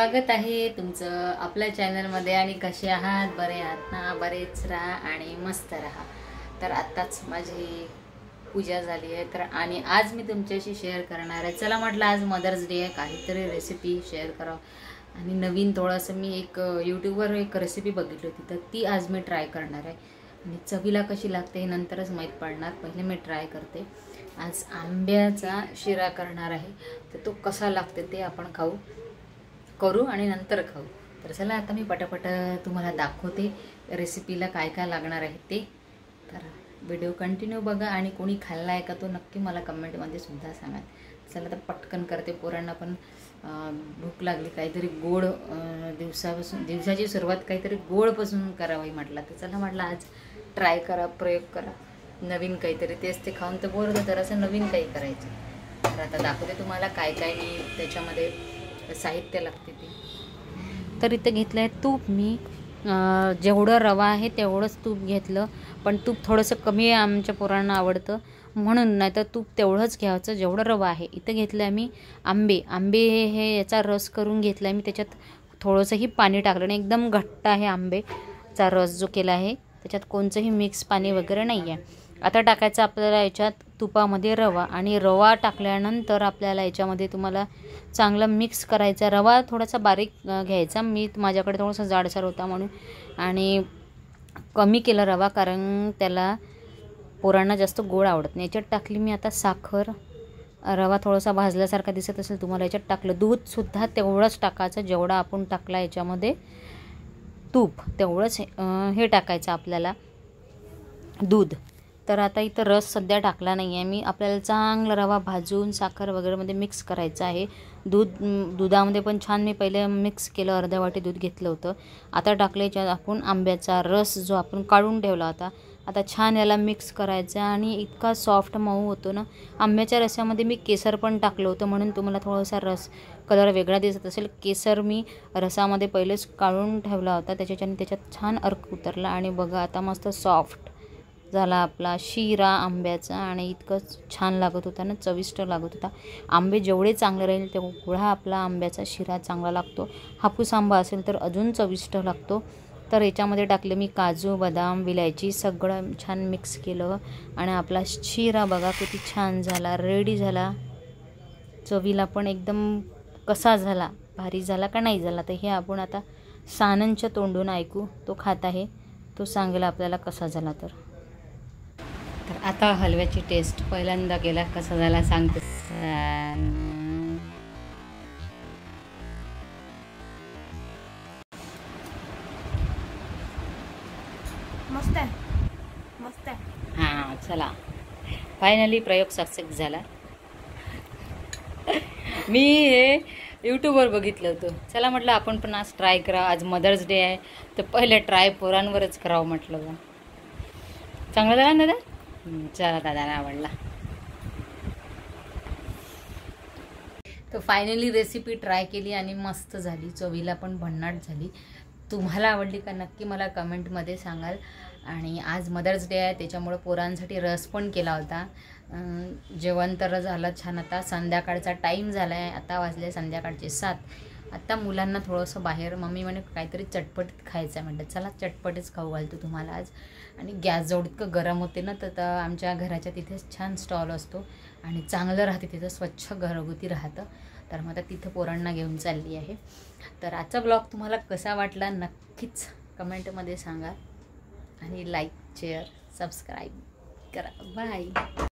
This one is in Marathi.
स्वागत आहे तुमचं आपल्या चॅनलमध्ये। आणि कसे आहात? बरे आहात ना? बरेच राहा आणि मस्त राहा। तर आत्ताच माझी पूजा झाली आहे, तर आणि आज मी तुमच्याशी शेअर करणार आहे। चला म्हटलं आज मदर्स डे आहे, काहीतरी रेसिपी शेअर करावं आणि नवीन थोडंसं मी एक यूट्यूबवर एक रेसिपी बघितली होती, तर ती आज मी ट्राय करणार आहे आणि चवीला कशी लागते हे नंतरच माहीत पडणार। पहिले मी ट्राय करते। आज आंब्याचा शिरा करणार आहे, तर तो कसा लागते ते आपण करू आणि नंतर खाऊ। तर चला आता मी पटापट तुम्हाला दाखवते रेसिपीला काय काय लागणार आहे ते। तर व्हिडिओ कंटिन्यू बघा आणि कोणी खाल्ला आहे का तो नक्की मला कमेंटमध्ये सुद्धा सांगा। चला तर पटकन करते, पोरांना पण भूक लागली, काहीतरी गोड दिवसाची सुरुवात काहीतरी गोडपासून करावी म्हटलं। तर चला म्हटलं आज ट्राय करा, प्रयोग करा, नवीन काहीतरी। तेच ते खाऊन तर बोर होतं, तर असं नवीन काही करायचं। तर आता दाखवते तुम्हाला काय काय मी त्याच्यामध्ये साहित्य लागते ते। तर इथं घेतलं आहे तूप। मी जेवढं रवा आहे तेवढंच तूप घेतलं, पण तूप थोडंसं कमी आमच्या पोरांना आवडतं म्हणून, नाही तर तूप तेवढंच घ्यायचं जेवढं रवा आहे। इथं घेतलं आहे मी आंबे हे याचा रस करून घेतला आहे मी, त्याच्यात थोडंसंही पाणी टाकलं नाही, एकदम घट्ट आहे आंबेचा रस जो केला आहे, त्याच्यात कोणतंही मिक्स पाणी वगैरे नाही आहे। आता टाकायचं आपल्याला याच्यात तुपामध्ये रवा, आणि रवा टाकल्यानंतर आपल्याला याच्यामध्ये तुम्हाला चांगलं मिक्स करायचा। रवा थोडासा बारीक घ्यायचा, मी माझ्याकडे थोडासा जाडसर होता म्हणून, आणि कमी केला रवा कारण त्याला पोरांना जास्त गोड आवडत नाही। याच्यात टाकली मी आता साखर। रवा थोडासा भाजल्यासारखा दिसत असेल तुम्हाला, याच्यात टाकलं दूधसुद्धा तेवढंच टाकायचं जेवढा आपण टाकला याच्यामध्ये तूप, तेवढंच हे टाकायचं आपल्याला दूध। तर आता इथं रस सध्या टाकला नाही आहे मी, आपल्याला चांगला रवा भाजून साखर वगैरेमध्ये मिक्स करायचं आहे। दुधामध्ये पण छान मी पहिले मिक्स केलं, अर्ध्या वाटी दूध घेतलं होतं। आता टाकले आपण आंब्याचा रस जो आपण काढून ठेवला होता। आता छान याला मिक्स करायचं आणि इतका सॉफ्ट मऊ होतो ना। आंब्याच्या रसामध्ये मी केसर पण टाकलं होतं म्हणून तुम्हाला थोडासा रस कलर वेगळा दिसत असेल। केसर मी रसामध्ये पहिलेच काढून ठेवला होता, त्याच्यात छान अर्क उतरला आणि बघा आता मस्त सॉफ्ट झाला आपला शिरा आंब्याचा, आणि इतकं छान लागत होता ना, चविष्ट लागत होता। आंबे जेवढे चांगले राहील तेवढा आपला आंब्याचा शिरा चांगला लागतो। हापूस आंबा असेल तर अजून चविष्ट लागतो। तर याच्यामध्ये टाकले मी काजू, बदाम, विलायची, सगळं छान मिक्स केलं आणि आपला शिरा बघा किती छान झाला, रेडी झाला। चवीला पण एकदम कसा झाला, भारी झाला का नाही झाला, तर हे आपण आता सानंच्या तोंडून ऐकू। तो खात आहे, तो सांगेल आपल्याला कसा झाला। तर आता हलव्याची टेस्ट पहिल्यांदा केला, कसा झाला सांगते। मस्त आहे, मस्त आहे। हां चला, फायनली प्रयोग सक्सेस झाला। मी हे यूट्यूबवर बघितलं होतं, चला म्हटलं आपण पण आज ट्राय करा। आज मदर्स डे आहे, तर पहिले ट्राय पोरांवरच करावं म्हटलं। चांगलं झालं ना दादा? चला दादाला आवडला। तर फायनली रेसिपी ट्राय केली आणि मस्त झाली, चवीला पण भन्नाट झाली। तुम्हाला आवडली का नक्की मला कमेंटमध्ये सांगाल। आणि आज मदर्स डे आहे त्याच्यामुळे पोरांसाठी रस पण केला होता। जेवण तर झालं छान। आता संध्याकाळचा टाईम झाला आहे, आता वाजले संध्याकाळचे 7। आता मुलांना थोडंसं बाहेर मम्मी म्हणे काहीतरी चटपटीत खायचं आहे, म्हटलं चला चटपटीच खाऊ घालतो तुम्हाला आज। आणि गॅस जवळ इतकं गरम होते ना, तर आमच्या घराच्या तिथेच छान स्टॉल असतो आणि चांगलं राहते तिथं, स्वच्छ घरगुती राहतं। तर मग आता तिथं पोरांना घेऊन चालली आहे। तर आजचा ब्लॉग तुम्हाला कसा वाटला नक्कीच कमेंटमध्ये सांगा आणि लाईक, शेअर, सबस्क्राईब करा। बाय।